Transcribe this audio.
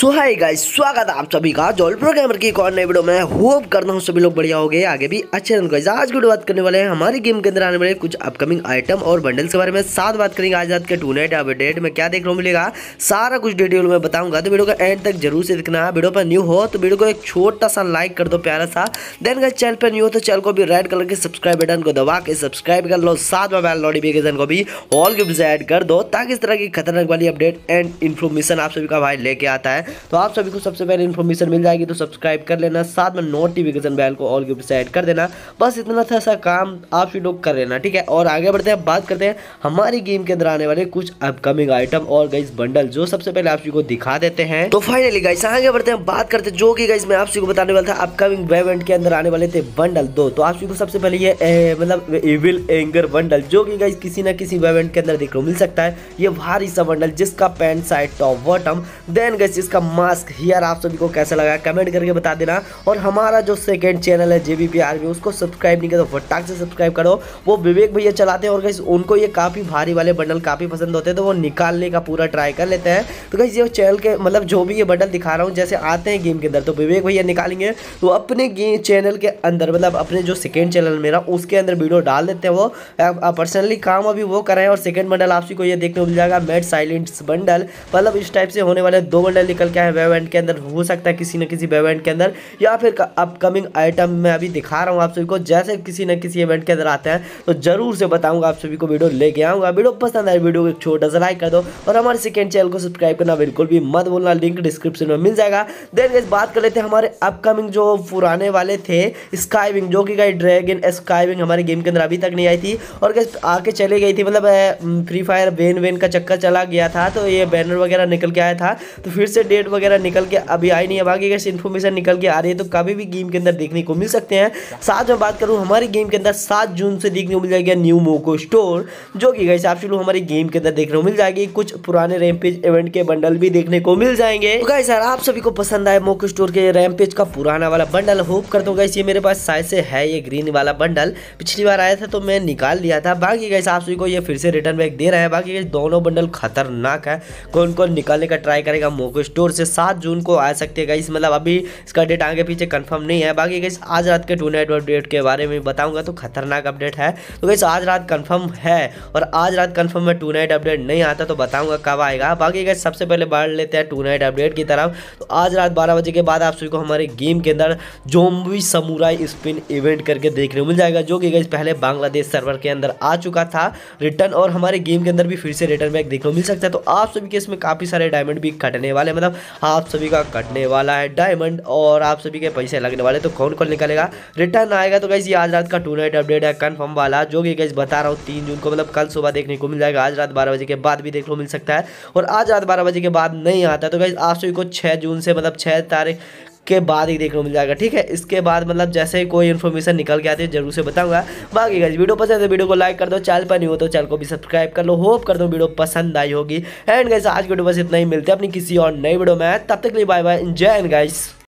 सो hi guys, स्वागत है आप सभी का जॉल प्रो गेमर की एक और नई वीडियो में। होप करता हूँ सभी लोग बढ़िया हो गए, आगे भी अच्छे रहेंगे। गाइस आज की वीडियो बात करने वाले हैं हमारी गेम के अंदर आने वाले कुछ अपकमिंग आइटम और बंडल्स के बारे में। साथ बात करेंगे आज रात के टू नाइट अपडेट में क्या देखने को मिलेगा, सारा कुछ डिटेल में बताऊंगा। तो वीडियो का एंड तक जरूर से देखना है। वीडियो पर न्यू हो तो वीडियो को एक छोटा सा लाइक कर दो, प्यारा सा। देन गाइस चैनल पर न्यू हो तो चैनल को भी रेड कलर के सब्सक्राइब बटन को दबा के सब्सक्राइब कर लो, साथ में बेल नोटिफिकेशन को भी ऑल के ऐड कर दो, ताकि इस तरह की खतरनाक वाली अपडेट एंड इन्फॉर्मेशन आप सभी का भाई लेके आता है। तो आप सभी को सबसे पहले इन्फॉर्मेशन मिल जाएगी, तो सब्सक्राइब कर लेना, साथ में नोटिफिकेशन बेल को ऑल गिफ्ट से ऐड कर देना। बस इतना सा काम आप सभी लोग कर लेना, ठीक है। और आगे बढ़ते हैं, बात करते हैं हमारी गेम के अंदर आने वाले कुछ अपकमिंग आइटम और गाइस बंडल, जो सबसे पहले आप सभी को दिखा देते हैं। तो फाइनली गाइस आगे बढ़ते हैं, बात करते हैं जो कि गाइस मैं आप सभी को बताने वाला था अपकमिंग इवेंट के अंदर आने वाले थे बंडल दो। तो आप सभी को सबसे पहले ये मतलब इविल एंगर बंडल, जो कि गाइस किसी ना किसी इवेंट के अंदर देखने को मिल सकता है। ये भारी सा बंडल जिसका pant side top bottom, then guys इसका मास्क हियर, आप सभी को कैसा लगा कमेंट करके बता देना। और हमारा जो सेकंड चैनल है JVP आर्मी, उसको सब्सक्राइब नहीं किया तो फटाक से सब्सक्राइब करो। वो विवेक भैया चलाते हैं और गाइस उनको ये काफ़ी भारी वाले बंडल काफ़ी पसंद होते हैं, तो वो निकालने का पूरा ट्राई कर लेते हैं। तो गाइस ये चैनल के मतलब जो भी ये बंडल दिखा रहा हूँ जैसे आते हैं गेम के अंदर, तो विवेक भैया निकालेंगे तो अपने गेम चैनल के अंदर, मतलब अपने जो सेकेंड चैनल मेरा उसके अंदर वीडियो डाल देते हैं। वो पर्सनली काम अभी वो कर रहे हैं। और सेकेंड बंडल आप सभी को ये देखने को मिल जाएगा मेड साइलेंट्स बंडल, मतलब इस टाइप से होने वाले दो बंडल निकल के आए इवेंट के अंदर। हो सकता है किसी न किसी इवेंट के अंदर, या फिर अपकमिंग आइटम मैं अभी दिखा रहा हूँ आप सभी को, जैसे किसी न किसी इवेंट के अंदर आते हैं तो जरूर से बताऊंगा, आप सभी को वीडियो लेके आऊंगा। वीडियो पसंद आए वीडियो को एक छोटा सा लाइक कर दो, और हमारे सेकंड चैनल को सब्सक्राइब करना बिल्कुल भी मत भूलना, लिंक डिस्क्रिप्शन में मिल जाएगा। देन गाइस बात कर लेते हैं हमारे अपकमिंग जो पुराने वाले थे स्काईविंग, जो कि गाइस ड्रैगन स्काईविंग हमारे गेम के अंदर अभी तक नहीं आई थी और गाइस आके चले गई थी। मतलब फ्री फायर वेन का चक्कर चला गया था, तो ये बैनर वगैरह निकल के आया था, तो फिर से डेट वगैरह निकल के अभी आई नहीं है। बाकी गाइस इन्फॉर्मेशन निकल के आ रही है, तो कभी भी गेम के अंदर देखने को मिल सकते हैं। साथ में बात करूं हमारी गेम के अंदर 7 जून से देखने को मिल जाएगा न्यू मोको स्टोर, जो कि गाइस आप लोग हमारी गेम के अंदर देखने को मिल जाएगी। कुछ पुराने रैम्पेज इवेंट के बंडल भी देखने को मिल जाएंगे। तो गाइस आप सभी को पसंद आए मोको स्टोर के रैम्पेज का पुराना वाला बंडल, होप करता हूं गाइस ये मेरे पास शायद से है, ये ग्रीन वाला बंडल पिछली बार आया था तो मैं निकाल लिया था। बाकी गाइस आप सभी को ये फिर से रिटर्न बैक दे रहा है। बाकी गाइस दोनों बंडल खतरनाक है, कौन कौन निकालने का ट्राई करेगा मोको स्टोर से। 7 जून को आ सकते हैं गाइस, मतलब अभी इसका डेट आगे पीछे कंफर्म नहीं है। बाकी गाइस आज रात के टू नाइट अपडेट के बारे में बताऊंगा, तो खतरनाक अपडेट है। तो गाइस आज रात कंफर्म है, और आज रात कंफर्म में टू नाइट अपडेट नहीं आता तो बताऊंगा कब आएगा। बाकी गाइस सबसे पहले बढ़ लेते हैं टू नाइट अपडेट की तरफ। तो आज रात 12 बजे के बाद आप सभी को हमारे गेम के अंदर ज़ॉम्बी समुराई स्पिन इवेंट करके देखने को मिल जाएगा, जो कि गाइस पहले बांग्लादेश सर्वर के अंदर आ चुका था रिटर्न, और हमारे गेम के अंदर भी फिर से रिटर्न बैक देखने को मिल सकता है। तो आप सभी के इसमें काफ़ी सारे डायमंड भी कटने वाले, मतलब आप सभी का कटने वाला है डायमंड, और आप सभी के पैसे लगने वाले। तो कौन कौन निकालेगा रिटर्न आएगा, तो गाइस ये आज रात का टू नाइट अपडेट है कंफर्म वाला, जो कि गाइस बता रहा हूँ 3 जून को, मतलब कल सुबह देखने को मिल जाएगा। आज रात 12 बजे के बाद भी देखने को मिल सकता है, और आज रात 12 बजे के बाद नहीं आता तो गाइस आप सभी को 6 जून से, मतलब 6 तारीख के बाद ही देखने को मिल जाएगा, ठीक है। इसके बाद मतलब जैसे ही कोई इन्फॉर्मेशन निकल के आती है जरूर से बताऊंगा। बाकी गाइस वीडियो पसंद है वीडियो को लाइक कर दो, चैनल पर नहीं हो तो चैनल को भी सब्सक्राइब कर लो। होप कर दो वीडियो पसंद आई होगी। एंड गाइस आज की वीडियो बस इतना ही, मिलते हैं अपनी किसी और नई वीडियो में, तब तक के लिए बाय बाय, जय हिंद गाइस।